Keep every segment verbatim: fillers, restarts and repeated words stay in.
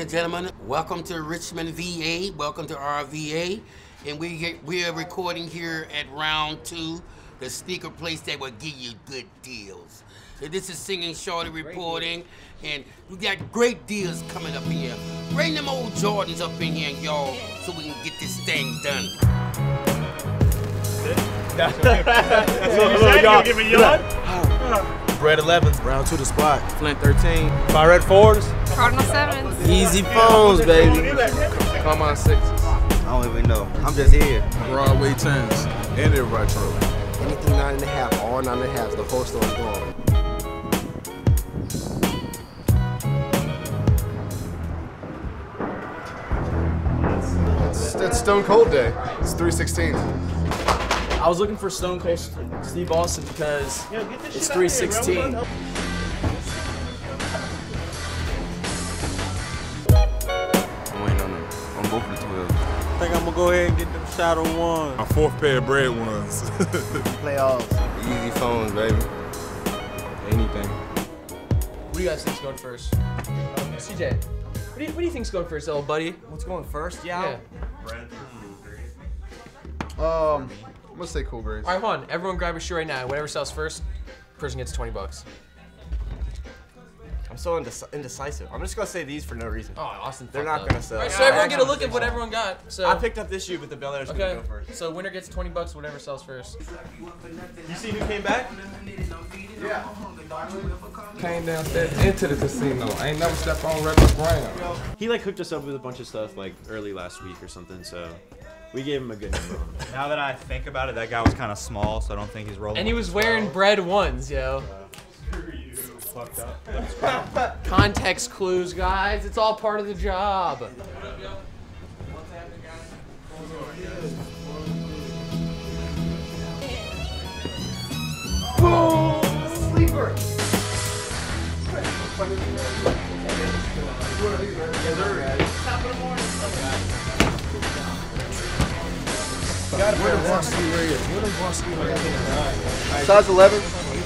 and gentlemen, welcome to Richmond, V A. Welcome to our V A. And we get, we are recording here at Round Two, the speaker place that will give you good deals. So this is Singing Shorty reporting, and we got great deals coming up in here. Bring them old Jordans up in here, y'all, so we can get this thing done. That's what you said, you give me yawn? Red eleven, round two the spot. Flint thirteen. My red fours. Cardinal sevens. Easy phones, baby. Come on sixes. I don't even know. I'm just here. Broadway tens. And they're retro. Anything nine and a half, all nine and a half, the whole store's gone. It's, it's Stone Cold Day. It's three sixteen. I was looking for Stone Cold Steve Austin because it's three sixteen. I'm waiting on them. I'm both the twelve. I think I'm gonna go ahead and get them Shadow ones. My fourth pair of bread ones. Playoffs. Easy phones, baby. Anything. What do you guys think's going first? C J, what do you, what do you think's going first, little buddy? What's going first? Yeah. Yeah. Um, I'm gonna say Cool Breeze. All right, hold on. Everyone grab your shoe right now. Whatever sells first, person gets twenty bucks. I'm so indec indecisive. I'm just gonna say these for no reason. Oh, Austin. They're not gonna sell. All right, so everyone get a look at what everyone got. So I picked up this shoe, but the Bel Air's okay. gonna go first. So winner gets twenty bucks. Whatever sells first. You see who came back? Yeah. Came downstairs into the casino. I ain't never stepped on regular ground. He like hooked us up with a bunch of stuff like early last week or something, so we gave him a good number. Now that I think about it, that guy was kind of small, so I don't think he's rolling. And he was wearing bread ones, yo. Fucked up. Context clues, guys. It's all part of the job. Boom! Sleeper! Size eleven.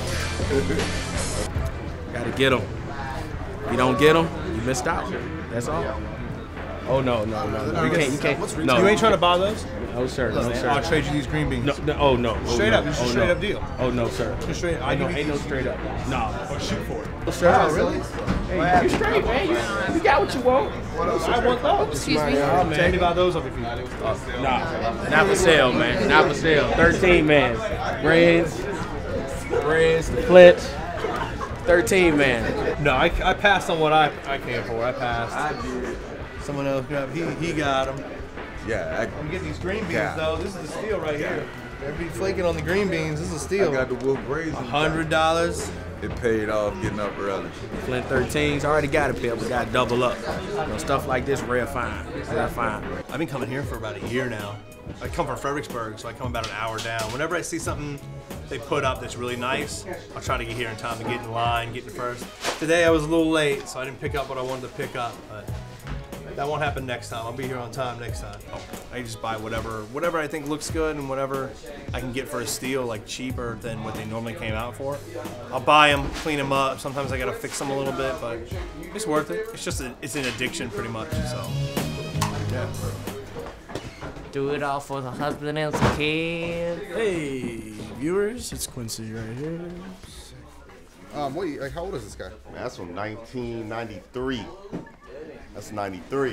Gotta get them. You don't get them, you missed out. That's all. Oh no, no, no, no. You can't, you can't. No. You ain't trying to buy those? No, sir. No, sir. I'll trade you these green beans. No, no, oh no. Oh, Straight no. up, it's a Oh, straight no. up deal. Oh no, sir. Just straight. I Ain't no, give you ain't no these. straight up. Nah. Or shoot for it. Oh, sir. Oh, really? Hey, you straight, man. You, you got what you want. I want those. Excuse me. Oh, man. Tell me about those if you. Nah, not for sale, man. Not for sale. thirteen, man. Breads, breads, the Flint. thirteen, man. No, I, I passed on what I I came for. I passed. I did. Someone else grabbed. He he got them. Yeah, Let me get these green beans Yeah. though. This is the steal right here. Everybody flaking on the green beans. This is a I steal. got the Wolf Brazen. A hundred dollars. It paid off getting up early. Flint thirteens, already got a pair, but got to double up. You know, stuff like this, rare fine. Rare fine. I've been coming here for about a year now. I come from Fredericksburg, so I come about an hour down. Whenever I see something they put up that's really nice, I'll try to get here in time to get in line, get in first. Today I was a little late, so I didn't pick up what I wanted to pick up, but that won't happen next time. I'll be here on time next time. I just buy whatever whatever I think looks good and whatever I can get for a steal, like cheaper than what they normally came out for. I'll buy them, clean them up. Sometimes I gotta fix them a little bit, but it's worth it. It's just a, it's an addiction pretty much, so yeah. Do it all for the husband and the kid. Hey, viewers, it's Quincy right here. Um, what? You, like, how old is this guy? Man, that's from nineteen ninety-three. That's ninety-three.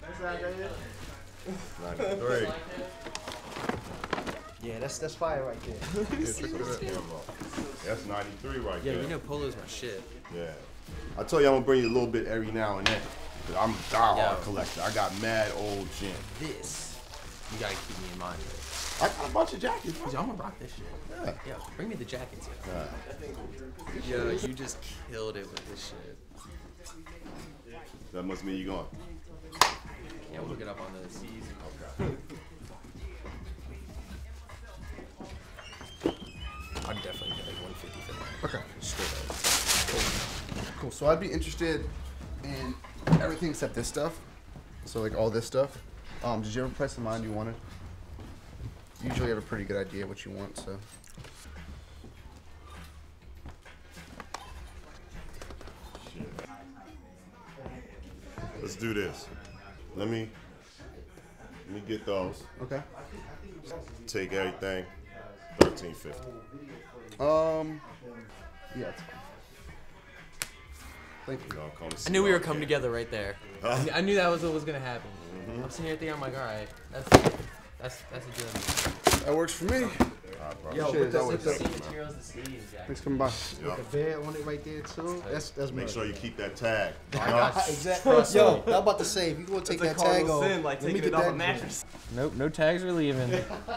ninety-three. Yeah, that's that's fire right there. That's ninety-three right Yeah, there. you know Polo's my shit. Yeah. I told you I'm gonna bring you a little bit every now and then. 'Cause I'm a diehard Yeah. collector. I got mad old shit. This, you gotta keep me in mind. I got a bunch of jackets. Cause I'm gonna rock this shit. Yeah. Yeah, bring me the jackets. Yeah. Yo, you just killed it with this shit. That must mean you're going. Yeah, we'll look it up on the C's. I'd definitely get like one fifty for that. Okay. Straight up. Cool. So I'd be interested in everything except this stuff. So like all this stuff. Um, did you ever price the mind you wanted? Usually have a pretty good idea what you want, so. Let's let's do this. Let me let me get those. Okay. Take everything. thirteen fifty. Um. Yeah. It's fine. Thank you. I knew we were coming together right there. Huh? I knew that was what was gonna happen. Mm-hmm. I'm sitting here thinking, I'm like, all right, that's that's that's a good. That works for me. Yo, Shit, put that the works. C materials, the sleeves, Jack. Thanks for coming by. Yup. The bed on it right there too. That's that's Make murder. sure you keep that tag. Exactly. Yo, I'm about to say if you gonna take that tag off, sin, like let me taking get it off that a mattress. Nope, no tags are leaving.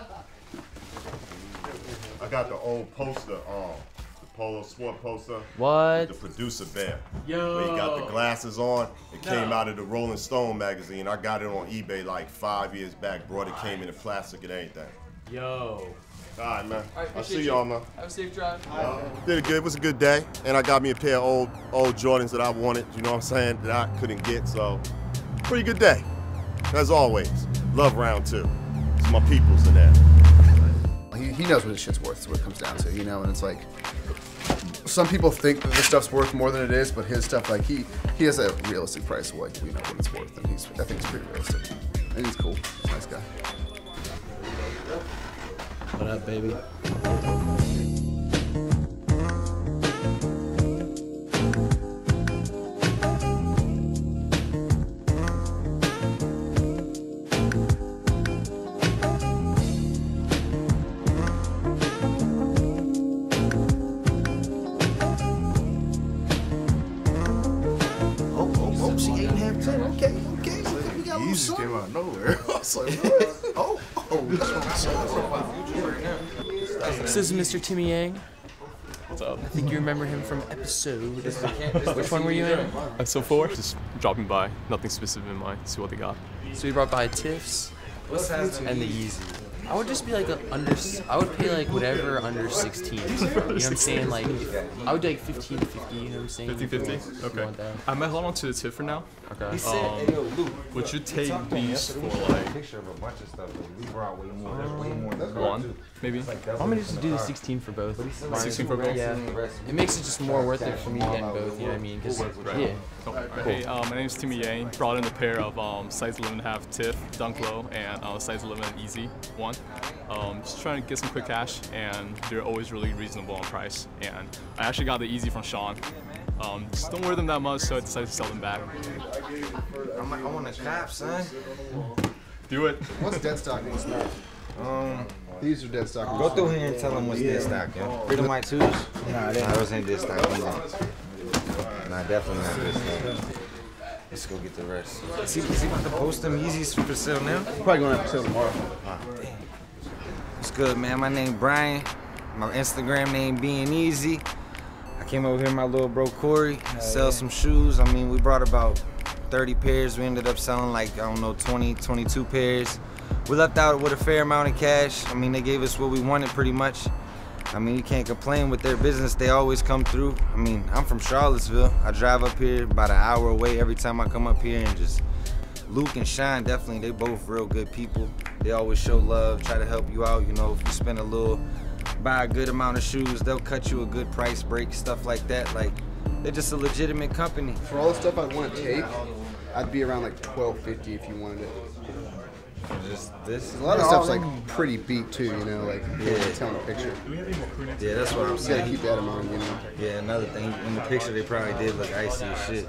I got the old poster on. The Polo Sport poster. What? The producer bear. Yo. Where he got the glasses on. It came out of the Rolling Stone magazine. I got it on eBay like five years back. Brought it, came in the plastic and everything. Yo. All right, man. All right, I'll see appreciate y'all, you. man. Have a safe drive. Did it good. It was a good day. And I got me a pair of old old Jordans that I wanted, you know what I'm saying, that I couldn't get. So, pretty good day. As always. Love round two. It's my peoples in there. He, he knows what his shit's worth, is what it comes down to, you know, and it's like, some people think that this stuff's worth more than it is, but his stuff, like, he he has a realistic price of, like, we know what it's worth, and he's, I think it's pretty realistic. And he's cool. He's a nice guy. What up, baby? Oh, oh, oh, see, eight and a half, ten. Okay, okay. We got a little Yeezus came something. out of nowhere. I was like, what? Oh, oh, that's what I'm saying. This is Mister Timmy Yang. What's up? I think you remember him from episode. Which one were you in? Episode four. Just dropping by. Nothing specific in mind. See what they got. So we brought by Tiffs and the Yeezy. I would just be like a under. I would pay like whatever under sixteen. You know what I'm saying? Like, I would do like fifteen fifty. You know what I'm saying? fifty fifty? If you Okay. want that. I might hold on to the tip for now. Okay. Um, would you take these for like Picture of a bunch of stuff, but we brought way more. There's way more than one, maybe? I'm gonna just do the sixteen for both. sixteen for both? Yeah. It makes it just more worth it for me getting both. You know what I mean? Cause yeah. Cool. Hey, uh, my name is Timmy Yang. Brought in a pair of um, size eleven and a half Tiff Dunk Low and uh, size eleven Easy one. Um, just trying to get some quick cash, and they're always really reasonable on price. And I actually got the Easy from Sean. Um, just don't wear them that much, so I decided to sell them back. I'm, I want to cop, son. Do it. What's dead stock in this month? Um, These are dead stock. go through here and tell them what's dead stock, yo. Freedom White twos? Nah, that wasn't dead stock either. Nah, definitely not dead stock. Let's go get the rest. Is he, is he about to post them Yeezys for sale now? Probably going to have to sale tomorrow. Ah, damn. What's good, man? My name Brian. My Instagram name Being Easy. I came over here with my little bro Corey, sell some shoes. I mean, we brought about thirty pairs. We ended up selling like, I don't know, twenty, twenty-two pairs. We left out with a fair amount of cash. I mean, they gave us what we wanted pretty much. I mean, you can't complain with their business. They always come through. I mean, I'm from Charlottesville. I drive up here about an hour away every time I come up here, and just Luke and Sean, definitely, they both real good people. They always show love, try to help you out. You know, if you spend a little, buy a good amount of shoes, they'll cut you a good price break, stuff like that. Like, they're just a legitimate company. For all the stuff I want to take, I'd be around like twelve fifty if you wanted it. Just this. A lot of stuff's like pretty beat too, you know, like Yeah. telling a picture. Yeah, that's what I'm You saying. gotta keep that in mind, you know. Yeah, another thing, in the picture they probably did look icy as shit.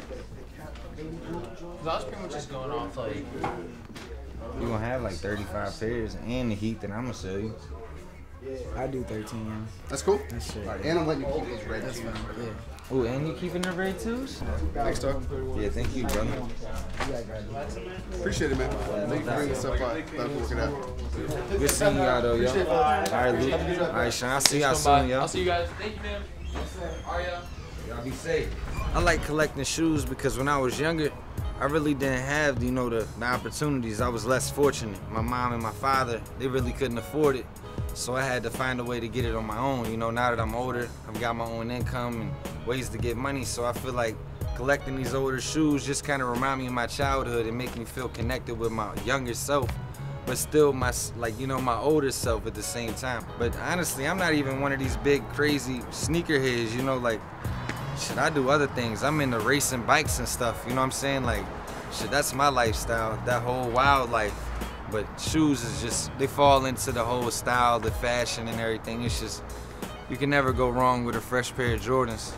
I was pretty much just going off like. You gonna have like thirty-five pairs and the heat that I'm gonna sell you. I do thirteen. That's cool. That's shit. And I'm letting you keep these red That's too. fine. Yeah. Oh, and you keeping the red twos? Thanks, Doug. Yeah, thank you, brother. Appreciate it, man. Thank you for bringing this up. Glad we're working out. Good seeing y'all though, yo. All right, Luke. All right, Sean. I'll see y'all soon, yo. I'll see you guys. Thank you, man. Aria. Y'all be safe. I like collecting shoes because when I was younger, I really didn't have, you know, the, the opportunities. I was less fortunate. My mom and my father, they really couldn't afford it. So I had to find a way to get it on my own. You know, now that I'm older, I've got my own income and ways to get money. So I feel like collecting these older shoes just kind of remind me of my childhood and make me feel connected with my younger self, but still my, like, you know, my older self at the same time. But honestly, I'm not even one of these big, crazy sneakerheads, you know, like, shit, I do other things. I'm into racing bikes and stuff, you know what I'm saying? Like, shit, that's my lifestyle, that whole wildlife. But shoes is just, they fall into the whole style, the fashion and everything. It's just, you can never go wrong with a fresh pair of Jordans.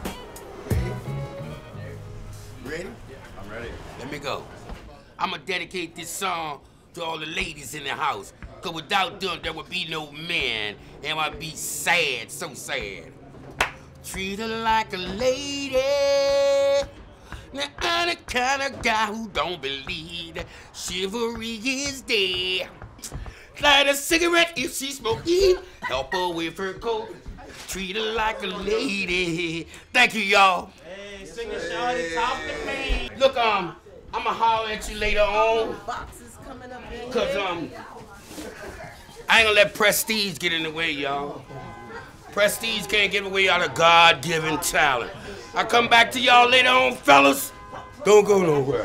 Ready? I'm ready. Let me go. I'm gonna dedicate this song to all the ladies in the house. Cause without them, there would be no men. And I'd be sad, so sad. Treat her like a lady. Now I'm the kind of guy who don't believe that chivalry is dead. Light a cigarette if she smoking. Help her with her coat. Treat her like a lady. Thank you, y'all. Hey, sing a shawty, talk to me. Look, um, I'ma holler at you later on. Boxes coming up in Cause um, I ain't gonna let prestige get in the way, y'all. Prestige can't get away out of God-given talent. I'll come back to y'all later on, fellas. Don't go nowhere.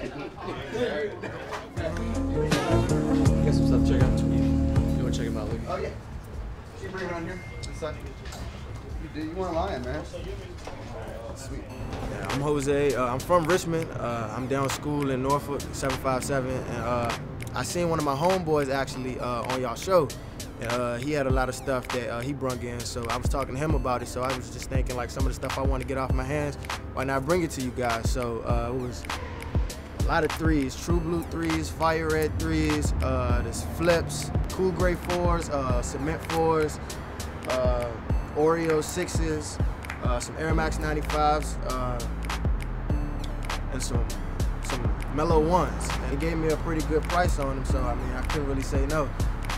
Got some stuff to check out. You want to check him out, Luke? Oh, yeah. Can you bring it on here? Inside. You did. You weren't lying, man. Sweet. Yeah, I'm Jose. Uh, I'm from Richmond. Uh, I'm down school in Norfolk, seven five seven. And uh, I seen one of my homeboys actually uh, on y'all show. Uh, he had a lot of stuff that uh, he brung in, so I was talking to him about it. So I was just thinking, like, some of the stuff I want to get off my hands, why not bring it to you guys? So uh, it was a lot of threes, True Blue threes, Fire Red threes, uh, there's flips, Cool Gray fours, uh, Cement fours, uh, Oreo sixes, uh, some Air Max ninety-fives, uh, and some some Mellow ones. And he gave me a pretty good price on them, so I mean, I couldn't really say no.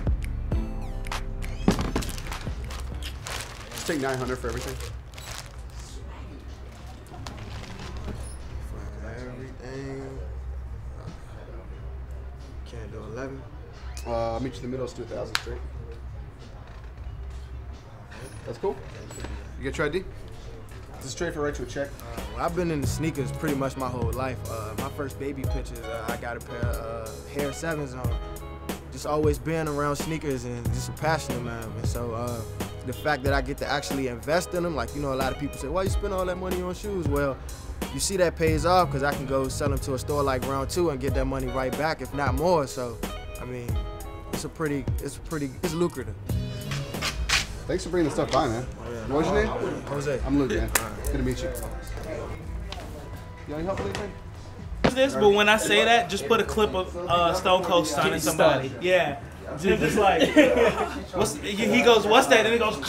Take nine hundred for everything. For everything. Can't do eleven. Uh, I'll meet you in the middle. Let's do a thousand straight. That's cool. You get your I D? This is straight for write you a check. Uh, well, I've been in the sneakers pretty much my whole life. Uh, my first baby pictures, uh, I got a pair of uh, Hair sevens on. Just always been around sneakers and just a passion of mine. And so uh, the fact that I get to actually invest in them, like, you know, a lot of people say, why you spend all that money on shoes? Well, you see that pays off because I can go sell them to a store like Round Two and get that money right back, if not more. So, I mean, it's a pretty, it's pretty, it's lucrative. Thanks for bringing the stuff by, man. Oh, yeah, What's no, your name? Jose. I'm Luke, man. Good to meet you. You need help with anything? This, but when I say that, just put a clip of uh, Stone Cold stunning somebody. Yeah. Jim just like, what's, he goes, what's that? And he goes,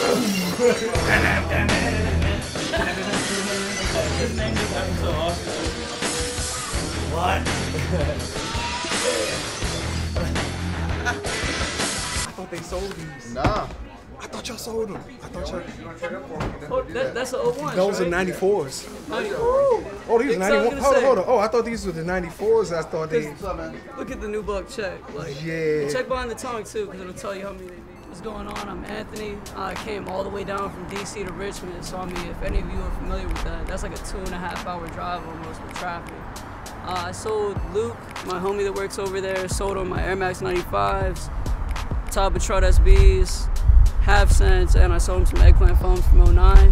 his name is so awesome. What? I thought they sold these. Nah. I thought y'all sold them. I thought y'all. Oh, that, that's the old one. Those right? are ninety-fours. ninety, oh, these are That's what I was ninety-one. gonna Hold on, say. hold on. Oh, I thought these were the ninety-fours. I thought they. Look at the new buck check. Like, Yeah. Check behind the tongue too, because it'll tell you how many they need. What's going on? I'm Anthony. I came all the way down from D C to Richmond. So I mean, if any of you are familiar with that, that's like a two and a half hour drive almost with traffic. Uh, I sold Luke, my homie that works over there, sold him my Air Max ninety-fives, Top of Trot S Bs, Half Cents, and I sold him some eggplant foams from oh nine.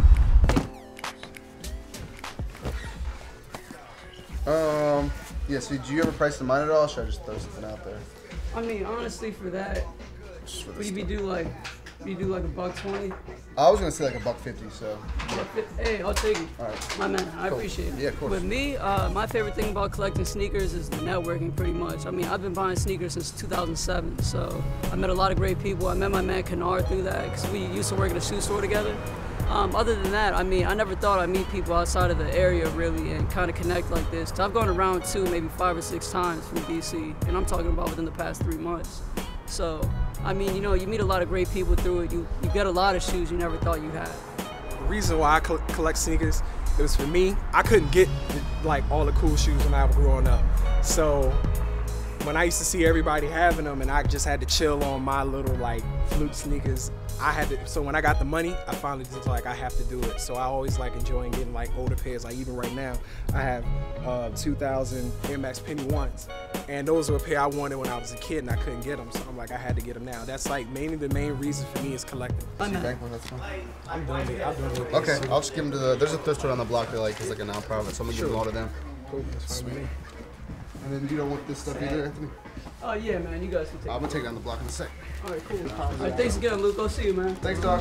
Um, yeah, so do you ever price the mine at all? Or should I just throw something out there? I mean, honestly, for that, would you be do like, you do like a buck twenty? I was gonna say like a buck fifty, so. Hey, I'll take it. All right. My man, I Cool. appreciate it. Yeah, of course. With me, uh, my favorite thing about collecting sneakers is the networking, pretty much. I mean, I've been buying sneakers since two thousand seven, so I met a lot of great people. I met my man Kennard through that, because we used to work at a shoe store together. Um, other than that, I mean, I never thought I'd meet people outside of the area, really, and kind of connect like this. So I've gone around two, maybe five or six times from D C, and I'm talking about within the past three months. So, I mean, you know, you meet a lot of great people through it. You, you get a lot of shoes you never thought you had. The reason why I co collect sneakers, it was for me. I couldn't get like all the cool shoes when I was growing up. So when I used to see everybody having them and I just had to chill on my little like Fluke sneakers, I had to, so when I got the money, I finally just like, I have to do it. So I always like enjoying getting like older pairs. Like even right now, I have uh, two thousand Air Max Penny ones. And those were a pair I wanted when I was a kid and I couldn't get them. So I'm like, I had to get them now. That's like mainly the main reason for me is collecting. I'm Bank one, that's fine. I'm doing it. I'm doing it. Okay, I'll just give them to the, there's a thrift store on the block that like is like a non-profit, so I'm gonna Sure. give them all to them. Cool, that's fine with me. And then you don't want this stuff either, Anthony? Oh yeah, man. You guys can take I'm it. gonna take it on the block in a sec. All right, cool. All right, thanks again, Luke. I'll see you, man. Thanks, dog.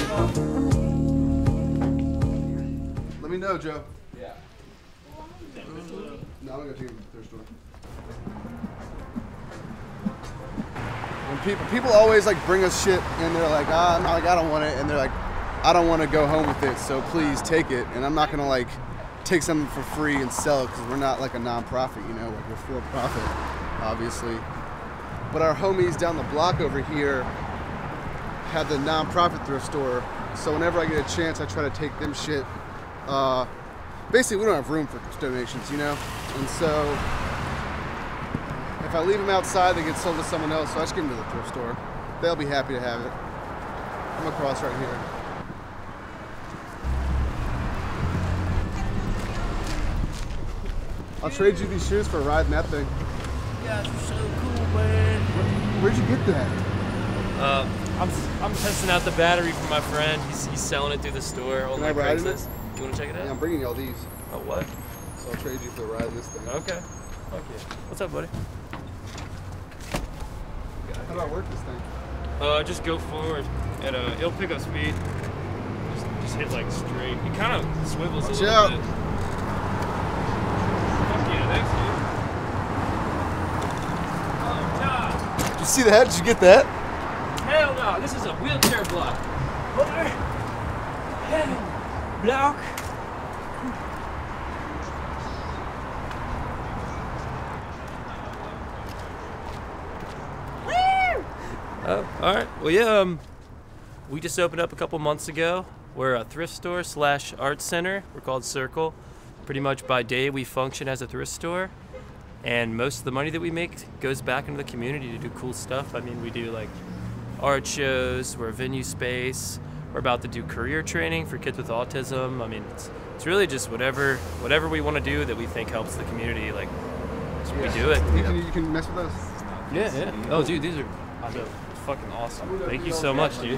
Let me know, Joe. Yeah. No, I'm gonna take it to the thrift store. When people people always like bring us shit and they're like, ah, no, like I don't want it, and they're like, I don't want to go home with it, so please take it. And I'm not gonna like take something for free and sell it because we're not like a non-profit, you know, like we're for profit, obviously. But our homies down the block over here have the non-profit thrift store, so whenever I get a chance, I try to take them shit. Uh, basically, we don't have room for donations, you know, and so if I leave them outside, they get sold to someone else. So I just give them to the thrift store. They'll be happy to have it. I'm across right here. I'll trade you these shoes for a ride in that thing. You guys are so cool, man. Where'd you get that? Uh, I'm I'm testing out the battery for my friend. He's he's selling it through the store on Can I like ride in it? Craigslist. You want to check it out? Yeah, I'm bringing you all these. Oh what? So I'll trade you for a ride in this thing. Okay. Fuck yeah. What's up, buddy? How do I work this thing? Uh, just go forward, and uh, it'll pick up speed. Just, just hit like straight. It kind of swivels Watch a little out. bit. Fuck yeah, thanks, dude. Did you see that? Did you get that? Hell no, this is a wheelchair block. Block. Oh, all right. Well, yeah. Um, we just opened up a couple months ago. We're a thrift store slash art center. We're called Circle. Pretty much by day, we function as a thrift store, and most of the money that we make goes back into the community to do cool stuff. I mean, we do like art shows. We're a venue space. We're about to do career training for kids with autism. I mean, it's, it's really just whatever whatever we want to do that we think helps the community. Like, we do it. You can, you can mess with us. Yeah, yeah. Oh, dude, these are these are fucking awesome. Thank you so much, dude.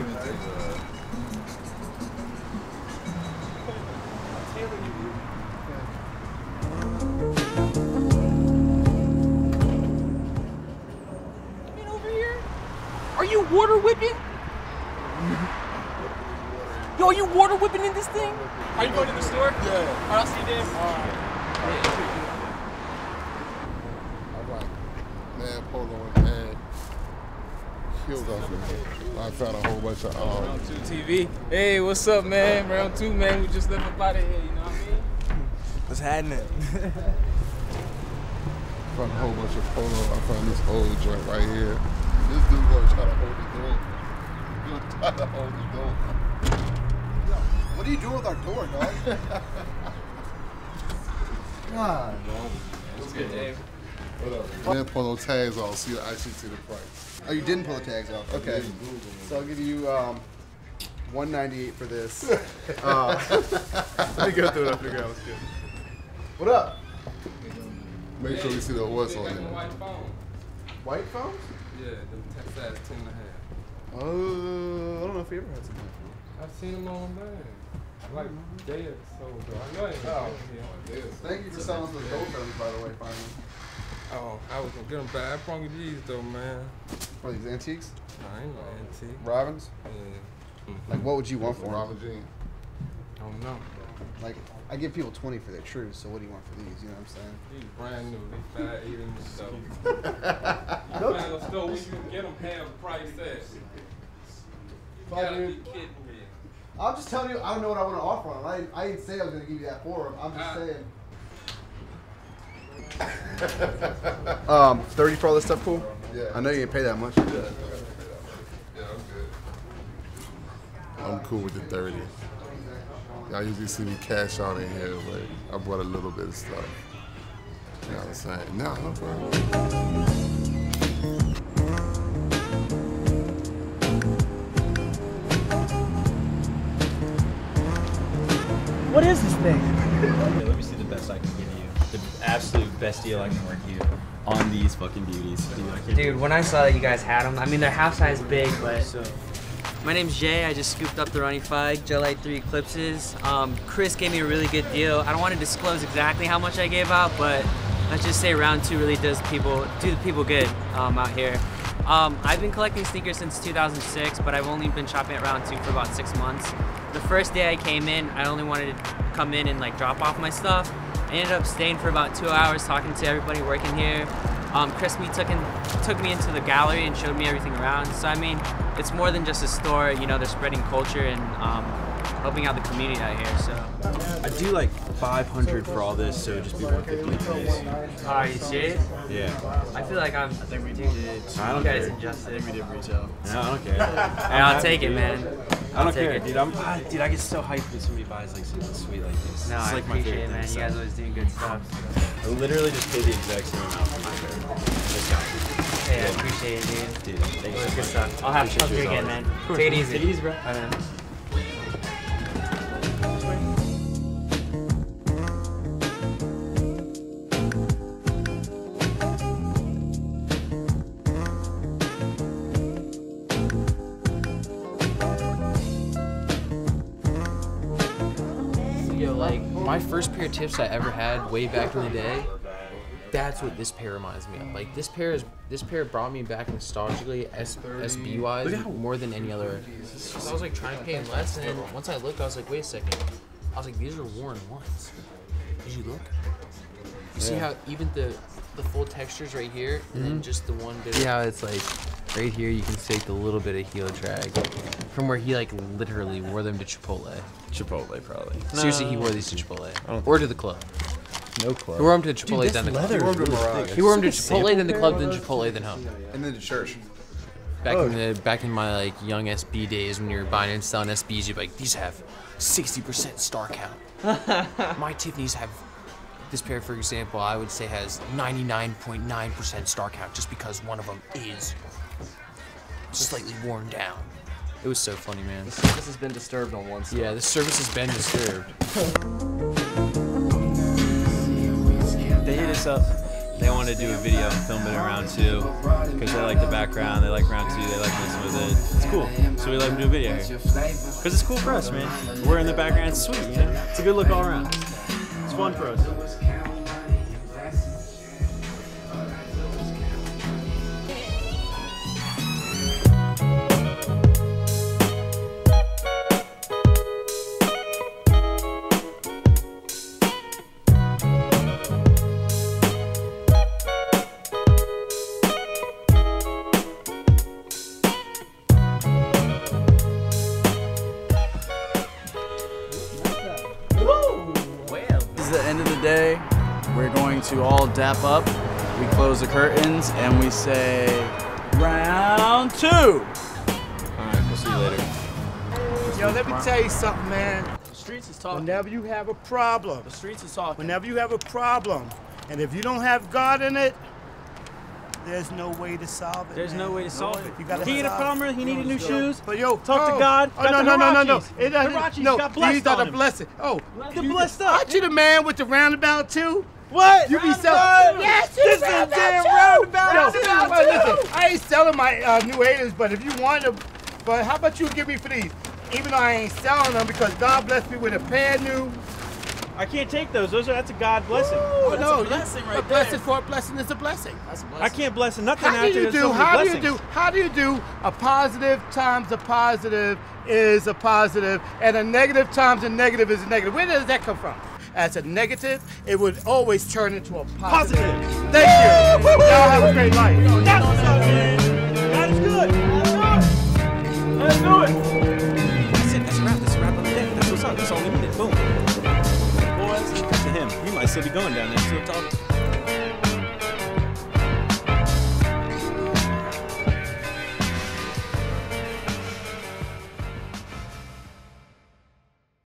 Are you water whipping? Yo, are you water whipping in this thing? Are you going to the store? Yeah. All right, I'll see you there. All right. Man, Polo and man killed us, man. I found a whole bunch of um, Round two T V. Hey, what's up, man? Round two, man. We just left up out of here, you know what I mean? What's happening? found a whole bunch of Polo. I found this old joint right here. This dude gonna try to hold the door. He's gonna try to hold the door. What are you doing with our door, dog? God, dog. What's good, Dave? What up? I didn't pull no tags off, so you actually see the price. Oh, you didn't pull the tags off. Okay. So I'll give you um, one ninety-eight for this. Uh, let me go through it. I'll figure out what's good. What up? Make sure you see the horse on it. White phone. White phones? Yeah, them size ten and a half. Oh, I don't know if you ever had some. I've seen them online. Like day or so ago. I know it. Oh. Thank you for selling us those gold phones, by the way, finally. Oh, I was gonna get them back. I brought you these though, man. What are these antiques? Nah, I ain't no antique. Robins? Yeah. Like, what would you want for them? Robin Jean. I don't know. Like, I give people twenty for their trues, so what do you want for these? You know what I'm saying? These brand new. They five eight in the store. You find a store where you can get them half price at. You gotta be kidding me. I'm just telling you, I don't know what I want to offer on them. I, I didn't say I was going to give you that for them. I'm just saying. um, thirty for all this stuff, cool? Yeah. I know you didn't pay that much. Yeah, I'm good. I'm cool with the thirty. Y'all usually see me cash out in here, but I bought a little bit of stuff. You know what I'm saying? No, no problem. What is this thing? Okay, let me see the best I can give you. The absolute best deal I can work you on these fucking beauties. Dude, I can't Dude, when I saw that you guys had them, I mean, they're half size big, but... So. My name's Jay. I just scooped up the Ronnie Fieg Gel Light three Eclipses. Um, Chris gave me a really good deal. I don't want to disclose exactly how much I gave out, but let's just say round two really does people do the people good um, out here. Um, I've been collecting sneakers since two thousand six, but I've only been shopping at round two for about six months. The first day I came in, I only wanted to come in and like drop off my stuff. I ended up staying for about two hours talking to everybody working here. Um, Chris me took, in, took me into the gallery and showed me everything around. So I mean, it's more than just a store. You know, they're spreading culture and um, helping out the community out here. So I do like five hundred for all this, so it'd just be one fifty please. are you serious? Yeah. I feel like I'm. I think we did. I don't you guys care. injustice. I think we did retail. No, I don't care. Hey, I'll take it, man. I don't I'll take care, it. dude. I'm, I, dude, I get so hyped when somebody buys like something sweet like this. No, it's I like my appreciate favorite it, man. thing, You guys so. always doing good stuff. I literally just paid the exact same amount for my shirt. This guy. Hey, I appreciate it, dude. Dude, thank you so Good much. stuff. I'll have Appreciate to you again, as man. always. Of course, Take it man. easy. Take it easy, bro. Bye, man. Yo, like, my first pair of tips I ever had way back in the day, that's what this pair reminds me of. Like, this pair is this pair brought me back nostalgically, S B wise, more than any other. So I was like trying to pay less, and then once I looked, I was like, wait a second. I was like, these are worn ones. Did you look? You see Yeah. how even the the full textures right here, and then Mhm. just the one bit. See how it's like right here you can see like, a little bit of heel drag from where he like literally wore them to Chipotle. Chipotle probably. Seriously, he No. wore these to Chipotle don't or to the club. No club. He wore them to Dude, Chipotle, this then the leather club. is really thick. He wore them to Is this like a Chipotle, then the sample club, pair then of those? Chipotle, then home. And then to church. Back Oh. in the back in my like young S B days, when you were buying and selling S Bs, you'd be like, these have sixty percent star count. My Tiffany's have this pair, for example, I would say has ninety-nine point nine percent star count, just because one of them is slightly worn down. It was so funny, man. The service has been disturbed on one side. Yeah, the service has been disturbed. They hit us up. They wanted to do a video and film it in round two because they like the background, they like round two, they like messing with it. It's cool. So we let them do a video here. Because it's cool for us, man. We're in the background, it's sweet, you know? It's a good look all around. It's fun for us. This is the end of the day. We're going to all dap up. We close the curtains and we say, round two. All right, we'll see you later. Yo, let me tell you something, man. The streets is talking. Whenever you have a problem, The streets is talking. whenever you have a problem, and if you don't have God in it, there's no way to solve it. There's man. no way to solve it. You gotta He had a solve plumber, it. he needed new Yo, shoes. But yo, Talk to oh, God, Oh got no the no no no no! Hirachis. It doesn't. Hirachis No, got blessed these are on the him. blessing. Oh, They're you- blessed up. Aren't you the man with the roundabout too? What? You be Roundabout selling? two. Yes, This you is roundabout damn two. roundabout Yo, two. well, listen, I ain't selling my uh, new haters, but if you want them, but how about you give me for these? Even though I ain't selling them because God blessed me with a pair new. I can't take those. Those are that's a God blessing. Oh That's no, a blessing you, right a there. blessing for a blessing is a blessing. That's a blessing. I can't bless nothing How do after you there's do? so many How do you blessings. do? How do you do? A positive times a positive is a positive, and a negative times a negative is a negative. Where does that come from? As a negative, it would always turn into a positive. Positive. Thank you. Y'all have a great life. That's what's up, man. God is good. Let's do it. That's it. That's a wrap. That's a wrap of the day. That's what's up. That's all we needed. Boom. Boys, to him. You might still be going down there. Still talking.